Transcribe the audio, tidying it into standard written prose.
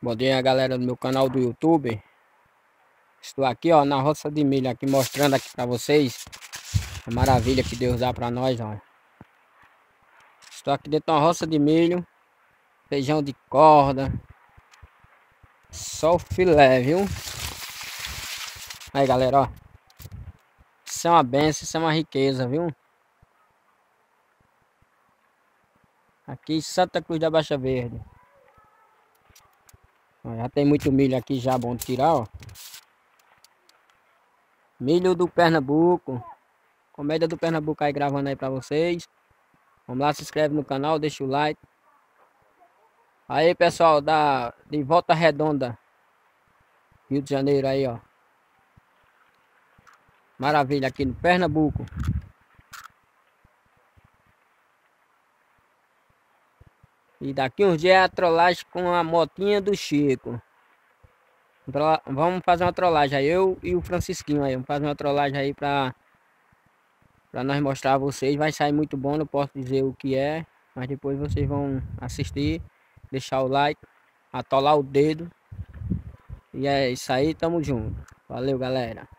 Bom dia, galera do meu canal do YouTube. Estou aqui, ó, na roça de milho aqui, mostrando aqui para vocês a maravilha que Deus dá para nós, ó. Estou aqui dentro de uma roça de milho, feijão de corda, só o filé, viu? Aí, galera, ó. Isso é uma benção, isso é uma riqueza, viu? Aqui em Santa Cruz da Baixa Verde. Ó, já tem muito milho aqui já, bom de tirar, ó. Milho do Pernambuco. Comédia do Pernambuco aí gravando aí pra vocês. Vamos lá, se inscreve no canal, deixa o like. Aí, pessoal, de Volta Redonda, Rio de Janeiro aí, ó. Maravilha, aqui no Pernambuco. E daqui uns dias é a trollagem com a motinha do Chico. Vamos fazer uma trollagem aí, eu e o Francisquinho aí. Vamos fazer uma trollagem aí pra nós mostrar a vocês. Vai sair muito bom, não posso dizer o que é, mas depois vocês vão assistir, deixar o like, atolar o dedo. E é isso aí, tamo junto. Valeu, galera.